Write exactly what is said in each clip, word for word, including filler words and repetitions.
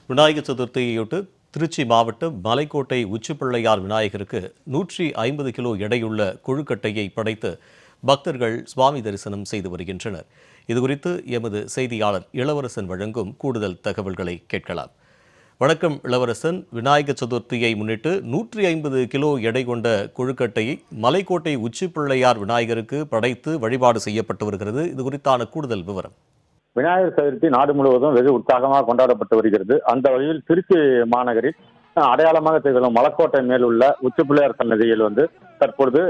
விநாயகர் சதுர்த்தியையொட்டு திருச்சி மாவட்டம் மலைக்கோட்டை உச்சிப்பிள்ளையார் விநாயகருக்கு நூற்றி ஐம்பது கிலோ எடையுள்ள கொழுக்கட்டையை படைத்து பக்தர்கள் சுவாமி தரிசனம் செய்து வருகின்றனர். இதுகுறித்து எமது செய்தியாளர் இளவரசன் வழங்கும் கூடுதல் தகவல்களை கேட்கலாம். வணக்கம் இளவரசன். விநாயகர் சதுர்த்தியை முன்னிட்டு நூற்றி ஐம்பது கிலோ எடை கொண்ட கொழுக்கட்டையை மலைக்கோட்டை உச்சிப்பிள்ளையார் விநாயகருக்கு படைத்து வழிபாடு செய்யப்பட்டு வருகிறது. இது குறித்தான கூடுதல் விவரம். விநாயகர் சதுர்த்தி நாடு முழுவதும் வெகு உற்சாகமாக கொண்டாடப்பட்டு வருகிறது. அந்த வகையில் திருச்சி மாநகரில் அடையாளமாக திகழும் மலைக்கோட்டை மேல் உள்ள உச்சிப்பிள்ளையார் சன்னதியில் வந்து தற்பொழுது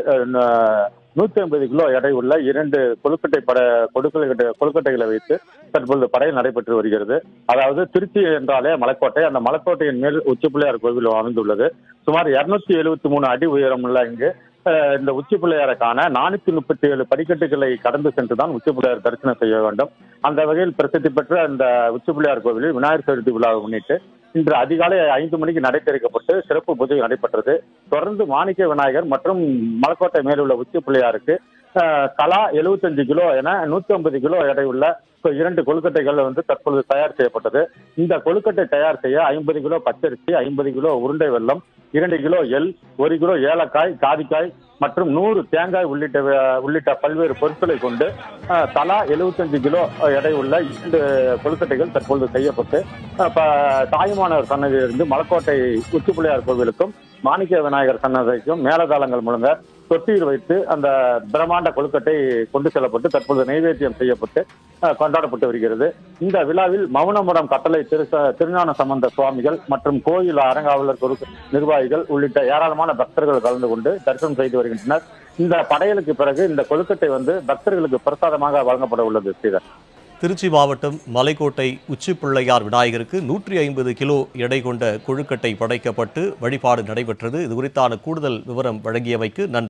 நூத்தி ஐம்பது கிலோ எடை உள்ள இரண்டு கொழுக்கட்டை பட கொழுக்கட்டை கொழுக்கட்டைகளை வைத்து தற்பொழுது படையில் நடைபெற்று வருகிறது. அதாவது திருச்சி என்றாலே மலைக்கோட்டை, அந்த மலைக்கோட்டையின் மேல் உச்சிப்பிள்ளையார் கோவில் அமைந்துள்ளது. சுமார் இருநூத்தி எழுபத்தி மூணு அடி உயரம் உள்ள இங்கு இந்த உச்சிப்பிள்ளையாருக்கான நானூத்தி முப்பத்தி ஏழு படிக்கட்டுகளை கடந்து சென்றுதான் உச்சிப்பிள்ளையார் தரிசனம் செய்ய வேண்டும். அந்த வகையில் பிரசித்தி பெற்ற இந்த உச்சிப்பிள்ளையார் கோவிலில் விநாயகர் சதுர்த்தி விழாவை முன்னிட்டு இன்று அதிகாலை ஐந்து மணிக்கு நடை திறக்கப்பட்டு சிறப்பு பூஜை நடைபெற்றது. தொடர்ந்து மாணிக்க விநாயகர் மற்றும் மலைக்கோட்டை மேலுள்ள உச்சிப்பிள்ளையாருக்கு தலா எழுபத்தஞ்சு கிலோ என நூத்தி ஐம்பது கிலோ எடை உள்ள இரண்டு கொழுக்கட்டைகள் வந்து தற்பொழுது தயார் செய்யப்பட்டது. இந்த கொழுக்கட்டை தயார் செய்ய ஐம்பது கிலோ பச்சரிசி, ஐம்பது கிலோ உருண்டை வெல்லம், இரண்டு கிலோ எள், ஒரு கிலோ ஏலக்காய், காதிக்காய் மற்றும் நூறு தேங்காய் உள்ளிட்ட உள்ளிட்ட பல்வேறு பொருட்களை கொண்டு தலா எழுபத்தஞ்சு கிலோ எடை உள்ள இரண்டு கொழுக்கட்டைகள் தற்பொழுது செய்யப்பட்டு தாயுமானவர் சன்னதியிலிருந்து மலைக்கோட்டை உச்சிப்பிள்ளையார் கோவிலுக்கும் மாணிக்க விநாயகர் சன்னதிக்கும் மேலதாளங்கள் முழங்க தொட்டியில் வைத்து அந்த பிரம்மாண்ட கொழுக்கட்டை கொண்டு செல்லப்பட்டு தற்பொழுது நைவேத்தியம் செய்யப்பட்டு கொண்டாடப்பட்டு வருகிறது. இந்த விழாவில் மௌனமுடம் கட்டளை திரு திருஞான சம்பந்த சுவாமிகள் மற்றும் கோயில் அரங்காவலர் நிர்வாகிகள் உள்ளிட்ட ஏராளமான பக்தர்கள் கலந்து கொண்டு தரிசனம் செய்து வருகின்றனர். இந்த படையலுக்கு பிறகு இந்த கொழுக்கட்டை வந்து பக்தர்களுக்கு பிரசாதமாக வழங்கப்பட உள்ளது. ஸ்ரீதர். திருச்சி மாவட்டம் மலைக்கோட்டை உச்சிப்பிள்ளையார் விநாயகருக்கு நூற்றி ஐம்பது கிலோ எடை கொண்ட கொழுக்கட்டை படைக்கப்பட்டு வழிபாடு நடைபெற்றது. இது குறித்தான கூடுதல் விவரம் வழங்கியமைக்கு நன்றி.